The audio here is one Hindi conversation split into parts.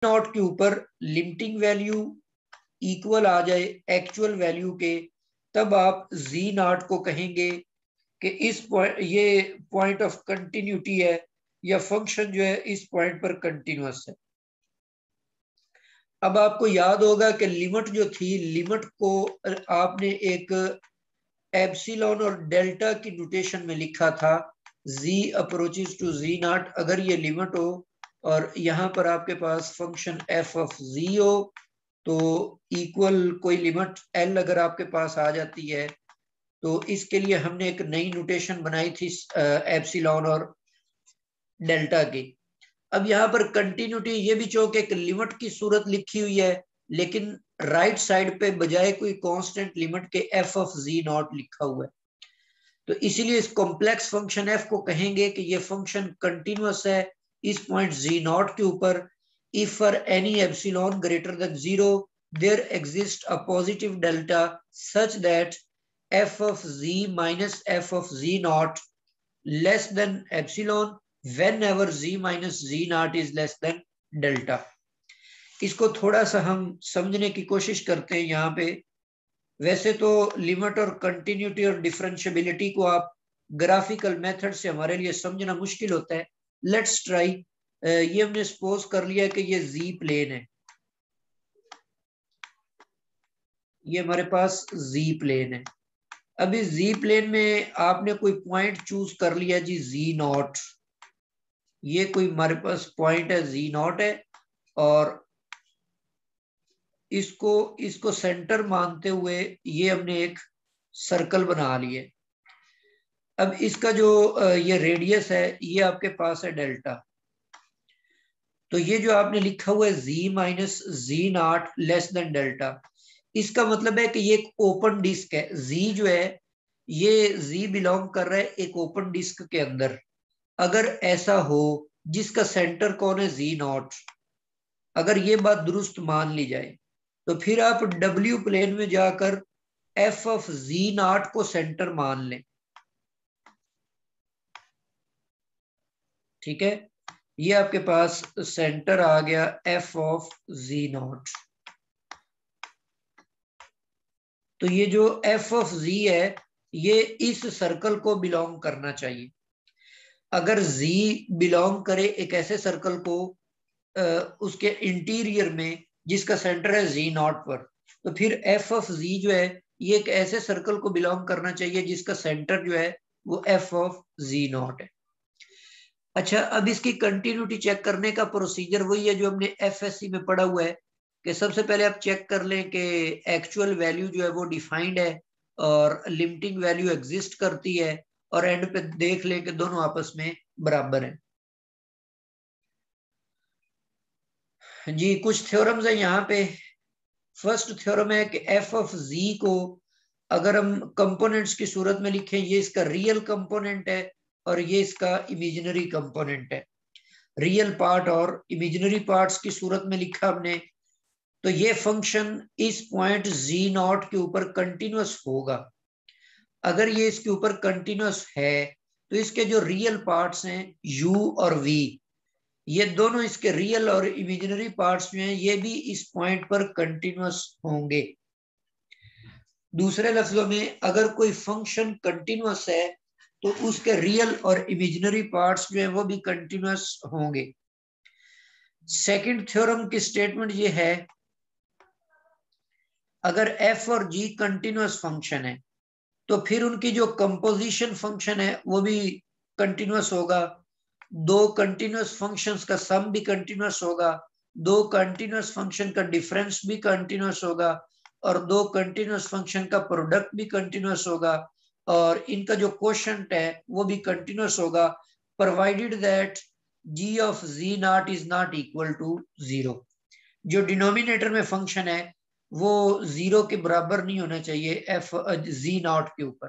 नॉट के ऊपर लिमिटिंग वैल्यू इक्वल आ जाए एक्चुअल वैल्यू के, तब आप जी नॉट को कहेंगे कि इस पॉइंट, ये पॉइंट ऑफ कंटिन्यूटी है या फंक्शन जो है इस पॉइंट पर कंटिन्यूअस है। अब आपको याद होगा कि लिमिट जो थी, लिमिट को आपने एक एप्सिलॉन और डेल्टा की नोटेशन में लिखा था, z approaches to z not. अगर ये लिमिट हो और यहाँ पर आपके पास फंक्शन f ऑफ z हो, तो इक्वल कोई लिमिट l अगर आपके पास आ जाती है, तो इसके लिए हमने एक नई नोटेशन बनाई थी एप्सिलॉन और डेल्टा की। अब यहाँ पर कंटिन्यूटी ये भी चौक एक लिमिट की सूरत लिखी हुई है, लेकिन राइट साइड पे बजाय कोई कांस्टेंट लिमिट के f ऑफ z नॉट लिखा हुआ है। तो इसीलिए इस कॉम्प्लेक्स फंक्शन f को कहेंगे कि ये फंक्शन कंटिन्यूअस है इस पॉइंट z नॉट के ऊपर। If for any epsilon greater than 0 there exist a positive delta such that f of z minus f of z not less than epsilon whenever z minus z naught is less than delta। इसको थोड़ा सा हम समझने की कोशिश करते हैं यहाँ पे। वैसे तो लिमिट और कंटिन्यूटी और डिफरेंशियबिलिटी को आप ग्राफिकल मेथड से हमारे लिए समझना मुश्किल होता है। Let's try. ये हमने सपोज कर लिया कि ये z प्लेन है, ये हमारे पास z प्लेन है। अभी z प्लेन में आपने कोई पॉइंट चूज कर लिया जी z नॉट, ये कोई हमारे पास पॉइंट है z नॉट है, और इसको सेंटर मानते हुए ये हमने एक सर्कल बना लिए। अब इसका जो ये रेडियस है ये आपके पास है डेल्टा। तो ये जो आपने लिखा हुआ है z minus z not less than delta, इसका मतलब है कि ये एक ओपन डिस्क है। z जो है ये z बिलोंग कर रहा है एक ओपन डिस्क के अंदर। अगर ऐसा हो जिसका सेंटर कौन है z नॉट, अगर ये बात दुरुस्त मान ली जाए, तो फिर आप w प्लेन में जाकर f ऑफ z नॉट को सेंटर मान लें। ठीक है, ये आपके पास सेंटर आ गया f ऑफ z नॉट। तो ये जो f ऑफ z है ये इस सर्कल को बिलोंग करना चाहिए। अगर z बिलोंग करे एक ऐसे सर्कल को उसके इंटीरियर में जिसका सेंटर है z नॉट पर, तो फिर f ऑफ z जो है ये एक ऐसे सर्कल को बिलोंग करना चाहिए जिसका सेंटर जो है वो f ऑफ z नॉट है। अच्छा, अब इसकी कंटिन्यूटी चेक करने का प्रोसीजर वही है जो हमने एफएससी में पढ़ा हुआ है कि सबसे पहले आप चेक कर लें कि एक्चुअल वैल्यू जो है वो डिफाइंड है और लिमिटिंग वैल्यू एग्जिस्ट करती है, और एंड पे देख लें कि दोनों आपस में बराबर हैं। जी, कुछ थ्योरम्स है यहाँ पे। फर्स्ट थ्योरम है कि एफ ऑफ जी को अगर हम कंपोनेंट्स की सूरत में लिखें, ये इसका रियल कंपोनेंट है और ये इसका इमेजिनरी कंपोनेंट है। रियल पार्ट और इमेजिनरी पार्ट्स की सूरत में लिखा हमने, तो ये फंक्शन इस पॉइंट जी नॉट के ऊपर कंटिन्यूअस होगा। अगर ये इसके ऊपर कंटिन्यूअस है तो इसके जो रियल पार्ट्स हैं u और v, ये दोनों इसके रियल और इमेजिनरी पार्ट्स जो हैं ये भी इस पॉइंट पर कंटिन्यूअस होंगे। दूसरे लफ्जों में अगर कोई फंक्शन कंटिन्यूअस है तो उसके रियल और इमेजिनरी पार्ट्स जो है वो भी कंटिन्यूअस होंगे। सेकंड थ्योरम की स्टेटमेंट ये है, अगर f और g कंटिन्यूअस फंक्शन है तो फिर उनकी जो कंपोजिशन फंक्शन है वो भी कंटिन्यूअस होगा। दो कंटिन्यूअस फंक्शंस का सम भी कंटिन्यूअस होगा, दो कंटिन्यूअस फंक्शन का डिफरेंस भी कंटिन्यूअस होगा, और दो कंटिन्यूअस फंक्शन का प्रोडक्ट भी कंटिन्यूअस होगा, और इनका जो कोशेंट है वो भी कंटिन्यूअस होगा, provided that g of z not is not equal to 0। जो डिनोमिनेटर में फंक्शन है वो 0 के बराबर नहीं होना चाहिए एफ जी नॉट के ऊपर।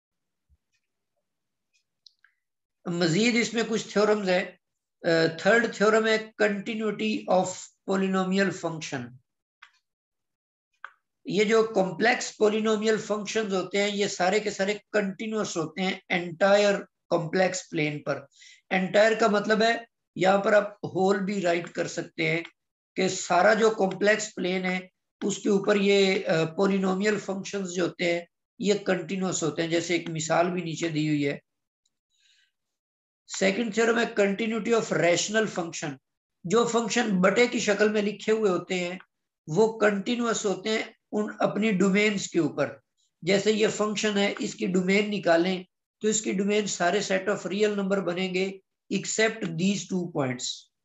मजीद इसमें कुछ थ्योरम्स है। थर्ड थ्योरम है कंटिन्यूटी ऑफ पोलिनोमियल फंक्शन। ये जो कॉम्प्लेक्स पोलिनोमियल फंक्शंस होते हैं ये सारे के सारे कंटिन्यूअस होते हैं एंटायर कॉम्प्लेक्स प्लेन पर। एंटायर का मतलब है यहाँ पर आप होल भी राइट कर सकते हैं कि सारा जो कॉम्प्लेक्स प्लेन है उसके ऊपर ये पोलिनोमियल फंक्शंस जो होते हैं ये कंटिन्यूअस होते हैं, जैसे एक मिसाल भी नीचे दी हुई है। सेकंड थ्योरम है कंटिन्यूटी ऑफ रैशनल फंक्शन। जो फंक्शन बटे की शक्ल में लिखे हुए होते हैं वो कंटिन्यूअस होते हैं उन अपनी डोमेन्स के ऊपर। जैसे ये फंक्शन है, इसकी डोमेन निकालें तो इसकी डोमेन सारे सेट ऑफ रियल नंबर बनेंगे एक्सेप्ट दीज 2 पॉइंट्स।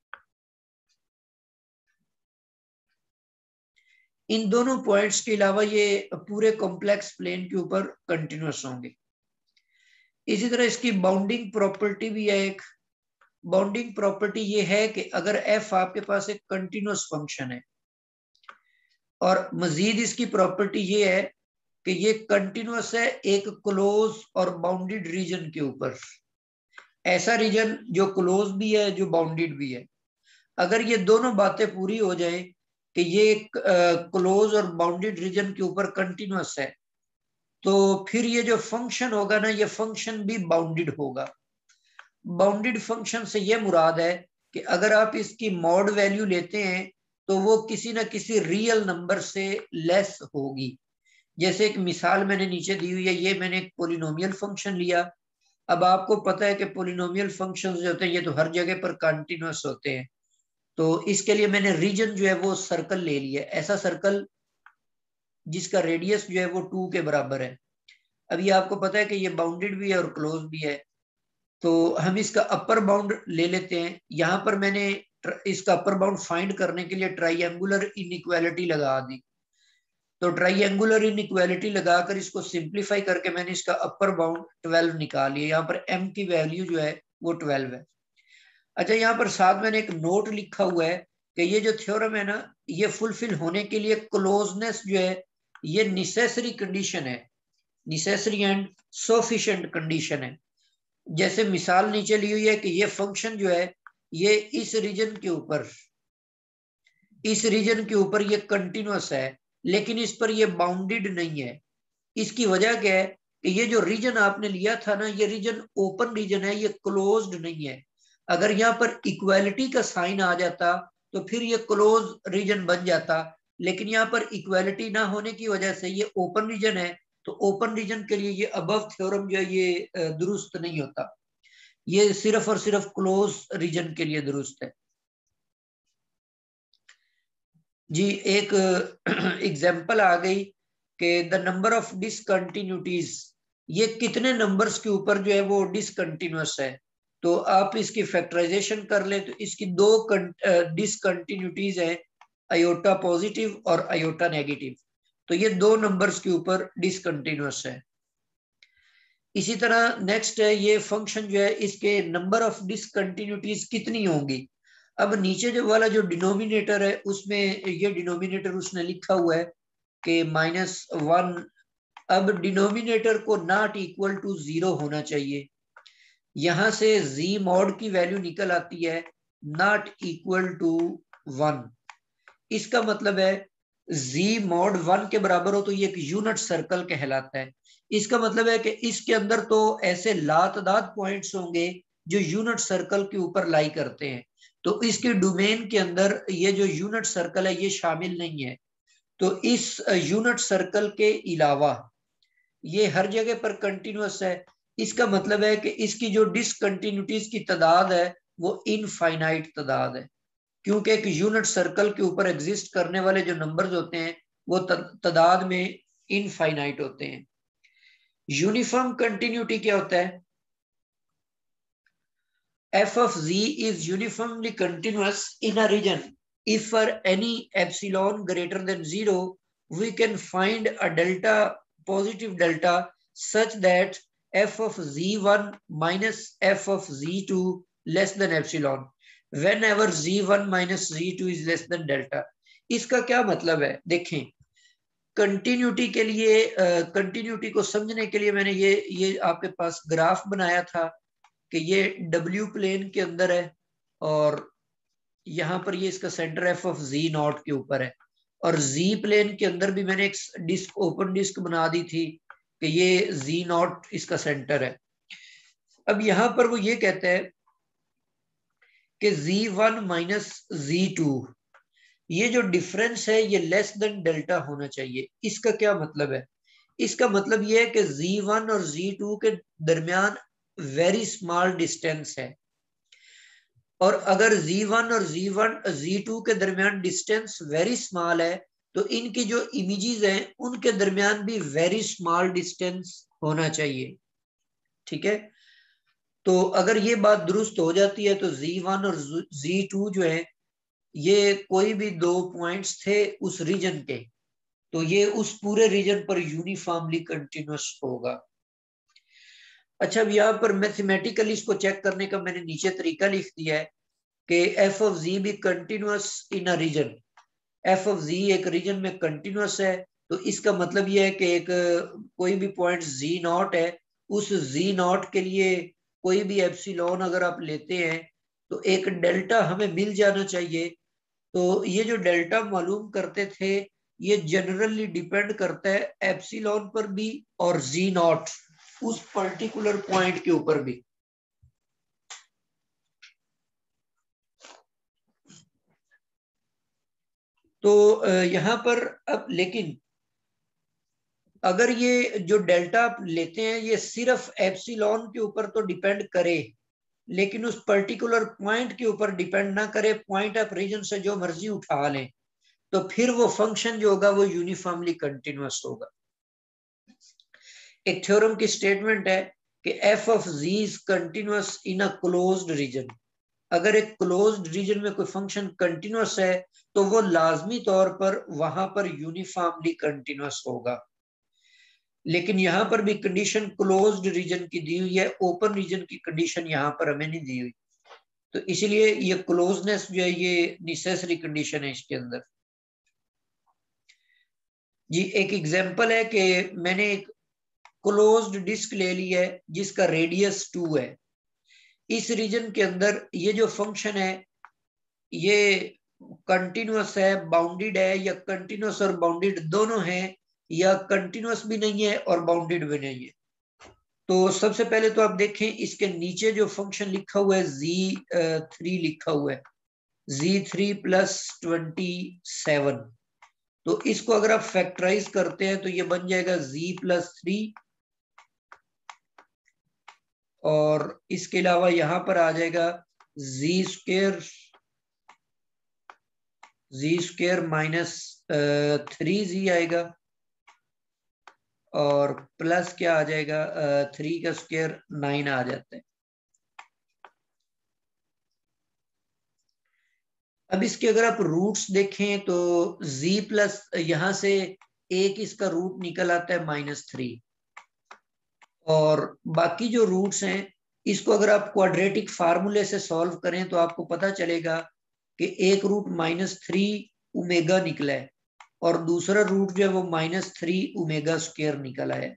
इन दोनों पॉइंट्स के अलावा ये पूरे कॉम्प्लेक्स प्लेन के ऊपर कंटिन्यूअस होंगे। इसी तरह इसकी बाउंडिंग प्रॉपर्टी भी है एक। बाउंडिंग प्रॉपर्टी ये है कि अगर एफ आपके पास एक कंटिन्यूअस फंक्शन है, और मजीद इसकी प्रॉपर्टी ये है कि ये कंटिन्यूअस है एक क्लोज और बाउंडेड रीजन के ऊपर। ऐसा रीजन जो क्लोज भी है, जो बाउंडेड भी है। अगर ये दोनों बातें पूरी हो जाए कि ये क्लोज और बाउंडेड रीजन के ऊपर कंटिन्यूअस है, तो फिर ये जो फंक्शन होगा ना, ये फंक्शन भी बाउंडेड होगा। बाउंडेड फंक्शन से ये मुराद है कि अगर आप इसकी मॉड वैल्यू लेते हैं तो वो किसी ना किसी रियल नंबर से लेस होगी। जैसे एक मिसाल मैंने नीचे दी हुई है, ये मैंने एक पोलिनोमियल फंक्शन लिया। अब आपको पता है कि पोलिनोमियल फंक्शंस जो होते हैं ये तो हर जगह पर कंटिन्यूअस होते हैं, तो इसके लिए मैंने रीजन जो है वो सर्कल ले लिया, ऐसा सर्कल जिसका रेडियस जो है वो 2 के बराबर है। अभी आपको पता है कि ये बाउंडेड भी है और क्लोज भी है, तो हम इसका अपर बाउंड ले लेते हैं। यहां पर मैंने इसका अपर बाउंड फाइंड करने के लिए ट्राइएंगुलर इनइक्वालिटी लगा दी। तो ट्राइएंगुलर इनइक्वालिटी लगाकर इसको सिंप्लीफाई करके मैंने इसका अपर बाउंड 12 निकाल लिया। यहाँ पर m की वैल्यू जो है वो 12 है। अच्छा, यहाँ पर साथ मैंने एक नोट लिखा हुआ है कि ये जो थ्योरम है ना, ये फुलफिल होने के लिए क्लोजनेस जो है ये निसेसरी कंडीशन है, निसेसरी एंड सफिशिएंट कंडीशन है। जैसे मिसाल नीचे ली हुई है कि ये फंक्शन जो है ये इस रीजन के ऊपर ये कंटिन्यूअस है, लेकिन इस पर ये बाउंडेड नहीं है। इसकी वजह क्या है कि ये जो रीजन आपने लिया था ना, ये रीजन ओपन रीजन है, ये क्लोज्ड नहीं है। अगर यहाँ पर इक्वालिटी का साइन आ जाता तो फिर ये क्लोज रीजन बन जाता, लेकिन यहाँ पर इक्वालिटी ना होने की वजह से ये ओपन रीजन है। तो ओपन रीजन के लिए ये अबव थ्योरम जो है ये दुरुस्त नहीं होता, ये सिर्फ और सिर्फ क्लोज रीजन के लिए दुरुस्त है। जी, एक एग्जांपल आ गई कि द नंबर ऑफ डिसकंटिन्यूटीज, ये कितने नंबर्स के ऊपर जो है वो डिसकंटिन्यूअस है। तो आप इसकी फैक्टराइजेशन कर लें तो इसकी दो डिसकंटिन्यूटीज है, आयोटा पॉजिटिव और आयोटा नेगेटिव। तो ये दो नंबर्स के ऊपर डिसकंटिन्यूअस है। इसी तरह नेक्स्ट है ये फंक्शन जो है, इसके नंबर ऑफ डिसकंटिन्यूटीज कितनी होंगी। अब नीचे जो वाला जो डिनोमिनेटर है उसमें ये डिनोमिनेटर उसने लिखा हुआ है कि -1। अब डिनोमिनेटर को नॉट इक्वल टू 0 होना चाहिए। यहां से z मॉड की वैल्यू निकल आती है नॉट इक्वल टू 1। इसका मतलब है z मॉड 1 के बराबर हो तो ये एक यूनिट सर्कल कहलाता है। इसका मतलब है कि इसके अंदर तो ऐसे लातदाद पॉइंट्स होंगे जो यूनिट सर्कल के ऊपर लाई करते हैं, तो इसके डोमेन के अंदर ये जो यूनिट सर्कल है ये शामिल नहीं है। तो इस यूनिट सर्कल के अलावा ये हर जगह पर कंटिन्यूअस है। इसका मतलब है कि इसकी जो डिसकंटिन्यूटीज की तादाद है वो इनफाइनाइट तादाद है, क्योंकि एक यूनिट सर्कल के ऊपर एग्जिस्ट करने वाले जो नंबर्स होते हैं वो तादाद में इनफाइनाइट होते हैं। यूनिफॉर्म कंटिन्यूटी क्या होता है? f of z is uniformly continuous in a region if for any epsilon greater than 0 we can find a delta, positive delta, such that f of z1 minus f of z2 less than epsilon whenever z1 minus z2 is less than delta। इसका क्या मतलब है? देखें, कंटिन्यूटी के लिए, कंटिन्यूटी को समझने के लिए मैंने ये आपके पास ग्राफ बनाया था कि ये W प्लेन के अंदर है और यहाँ पर ये इसका centre f of z not के ऊपर है, और जी प्लेन के अंदर भी मैंने एक डिस्क, ओपन डिस्क बना दी थी कि ये जी नॉट इसका सेंटर है। अब यहाँ पर वो ये कहता है कि Z1 माइनस Z2 ये जो डिफरेंस है ये लेस देन डेल्टा होना चाहिए। इसका क्या मतलब है? इसका मतलब ये है कि Z1 और Z2 के दरमियान वेरी स्मॉल डिस्टेंस है, और अगर Z1 और Z2 के दरमियान डिस्टेंस वेरी स्मॉल है तो इनकी जो इमेजेस हैं उनके दरमियान भी वेरी स्मॉल डिस्टेंस होना चाहिए। ठीक है, तो अगर ये बात दुरुस्त हो जाती है तो Z1 और Z2 जो है ये कोई भी दो पॉइंट्स थे उस रीजन के, तो ये उस पूरे रीजन पर यूनिफॉर्मली कंटिन्यूअस होगा। अच्छा, अब यहाँ पर मैथमेटिकली इसको चेक करने का मैंने नीचे तरीका लिख दिया है कि एफ ऑफ जी भी continuous in a region. F of z एक रीजन में कंटिन्यूअस है, तो इसका मतलब यह है कि एक कोई भी पॉइंट जी नॉट है, उस जी नॉट के लिए कोई भी एप्सिलॉन अगर आप लेते हैं तो एक डेल्टा हमें मिल जाना चाहिए। तो ये जो डेल्टा मालूम करते थे ये जनरली डिपेंड करता है एप्सिलॉन पर भी और जी नॉट उस पर्टिकुलर पॉइंट के ऊपर भी। तो यहां पर अब लेकिन अगर ये जो डेल्टा आप लेते हैं ये सिर्फ एप्सिलॉन के ऊपर तो डिपेंड करे, लेकिन उस पर्टिकुलर पॉइंट के ऊपर डिपेंड ना करे, पॉइंट ऑफ रीजन से जो मर्जी उठा लें, तो फिर वो फंक्शन जो होगा वो यूनिफॉर्मली कंटिन्यूअस होगा। एक थ्योरम की स्टेटमेंट है कि f of z is continuous in a closed region. अगर एक क्लोज्ड रीजन में कोई फंक्शन कंटिन्यूअस है तो वो लाजमी तौर पर वहां पर यूनिफॉर्मली कंटिन्यूअस होगा। लेकिन यहां पर भी कंडीशन क्लोज्ड रीजन की दी हुई है, ओपन रीजन की कंडीशन यहां पर हमें नहीं दी हुई, तो इसलिए ये क्लोजनेस जो है ये नेसेसरी कंडीशन है इसके अंदर। जी एक एग्जांपल है कि मैंने एक क्लोज्ड डिस्क ले ली है जिसका रेडियस 2 है। इस रीजन के अंदर ये जो फंक्शन है ये कंटिन्यूअस है, बाउंडेड है, या कंटिन्यूअस और बाउंडेड दोनों है, या कंटिन्यूअस भी नहीं है और बाउंडेड भी नहीं है। तो सबसे पहले तो आप देखें इसके नीचे जो फंक्शन लिखा हुआ है Z3 लिखा हुआ है, Z3 प्लस 27। तो इसको अगर आप फैक्टराइज करते हैं तो ये बन जाएगा Z प्लस 3, और इसके अलावा यहां पर आ जाएगा जी स्क्वेयर माइनस 3Z आएगा, और प्लस क्या आ जाएगा 3 का स्क्वायर 9 आ जाता है। अब इसके अगर आप रूट्स देखें तो z प्लस यहां से एक इसका रूट निकल आता है -3, और बाकी जो रूट्स हैं इसको अगर आप क्वाड्रेटिक फार्मूले से सॉल्व करें तो आपको पता चलेगा कि एक रूट -3 ओमेगा निकला है और दूसरा रूट जो है वो -3 ओमेगा स्क्वायर निकला है।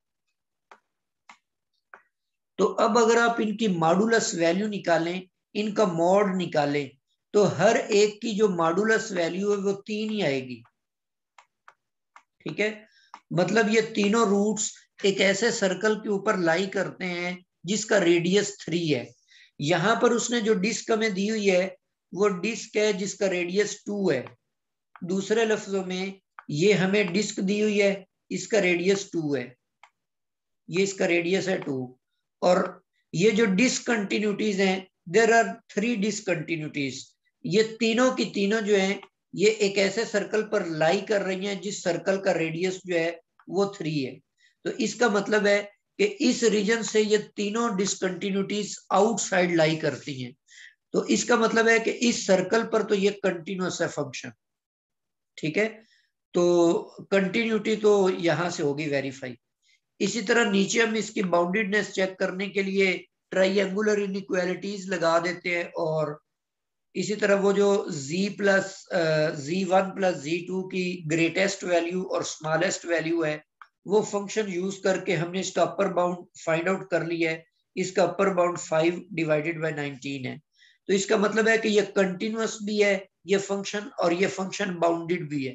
तो अब अगर आप इनकी मॉडुलस वैल्यू निकालें, इनका मॉड निकालें, तो हर एक की जो मॉडुलस वैल्यू है वो 3 ही आएगी। ठीक है, मतलब ये तीनों रूट्स एक ऐसे सर्कल के ऊपर लाई करते हैं जिसका रेडियस 3 है। यहां पर उसने जो डिस्क हमें दी हुई है वो डिस्क है जिसका रेडियस 2 है। दूसरे लफ्जों में ये हमें डिस्क दी हुई है, इसका रेडियस 2 है, ये इसका रेडियस है 2। और ये जो डिसकंटिन्यूटीज हैं, देयर आर 3 डिसकंटिन्यूटीज। ये तीनों की तीनों जो हैं ये एक ऐसे सर्कल पर लाई कर रही हैं जिस सर्कल का रेडियस जो है वो 3 है। तो इसका मतलब है कि इस रीजन से ये तीनों डिसकंटिन्यूटीज आउटसाइड लाई करती हैं। तो इसका मतलब है कि इस सर्कल पर तो ये कंटिन्यूअस है फंक्शन। ठीक है, तो कंटिन्यूटी तो यहां से होगी वेरीफाई। इसी तरह नीचे हम इसकी बाउंडेडनेस चेक करने के लिए ट्राइंगुलर इनइक्वालिटीज लगा देते हैं, और इसी तरह वो जो Z1 प्लस Z2 की ग्रेटेस्ट वैल्यू और स्मॉलेस्ट वैल्यू है वो फंक्शन यूज करके हमने इसका अपर बाउंड फाइंड आउट कर लिया है। इसका अपर बाउंड 5 डिवाइडेड बाय 19 है। तो इसका मतलब है कि ये कंटिन्यूअस भी है ये फंक्शन, और ये फंक्शन बाउंडेड भी है।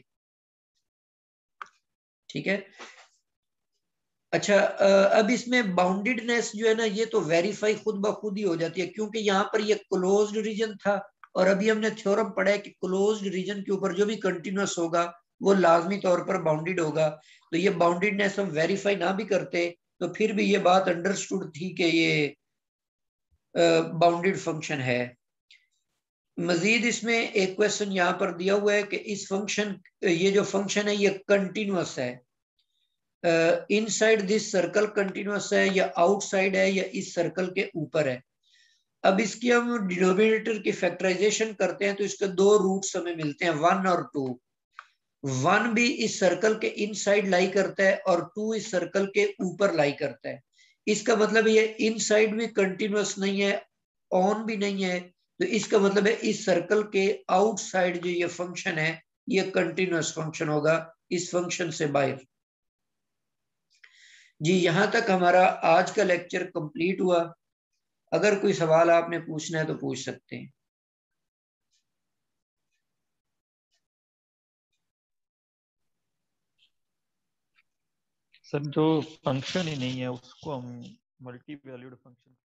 ठीक है, अच्छा अब इसमें बाउंडेडनेस जो है ना ये तो वेरीफाई खुद ब खुद ही हो जाती है, क्योंकि यहाँ पर ये क्लोज्ड रीजन था और अभी हमने थ्योरम पढ़ा है कि क्लोज्ड रीजन के ऊपर जो भी कंटिन्यूअस होगा वो लाजमी तौर पर बाउंडेड होगा। तो ये बाउंडेडनेस हम वेरीफाई ना भी करते तो फिर भी ये बात अंडरस्टूड थी कि ये बाउंडेड फंक्शन है। मजीद इसमें एक क्वेश्चन यहाँ पर दिया हुआ है कि इस फंक्शन, ये जो फंक्शन है ये कंटिन्यूअस है, इनसाइड दिस सर्कल कंटिन्यूअस है या आउटसाइड है या इस सर्कल के ऊपर है। अब इसकी हम डिनोमिनेटर की फैक्टराइजेशन करते हैं तो इसके दो रूट्स हमें मिलते हैं, 1 और 2। 1 भी इस सर्कल के इनसाइड लाई करता है और 2 इस सर्कल के ऊपर लाई करता है। इसका मतलब ये इनसाइड भी कंटिन्यूअस नहीं है, ऑन भी नहीं है, तो इसका मतलब है इस सर्कल के आउटसाइड जो ये फंक्शन है ये कंटिन्यूअस फंक्शन होगा इस फंक्शन से बाहर। जी यहां तक हमारा आज का लेक्चर कंप्लीट हुआ। अगर कोई सवाल आपने पूछना है तो पूछ सकते हैं। सर जो फंक्शन ही नहीं है उसको हम मल्टी वैल्यूड फंक्शन